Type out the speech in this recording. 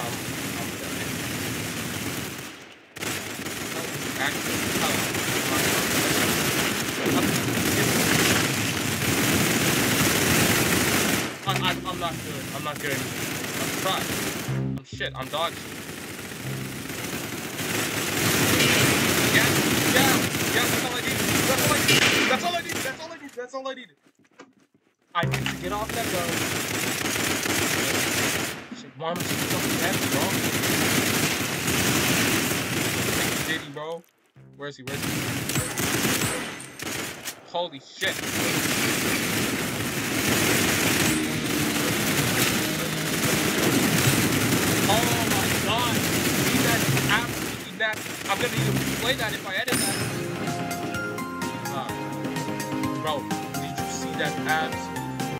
I'm not good. I'm not good. I'm trash. I'm shit. I'm dog shit. Yeah, yeah, that's all I need. That's all I need. That's all I need. That's all I need. That's all I need. I need to get off that boat. Shit, why am I so fucking heavy, bro? Take Diddy, bro. Where is he? Where is he? Holy shit. Oh my god. That is absolutely nasty. I'm gonna need to replay that if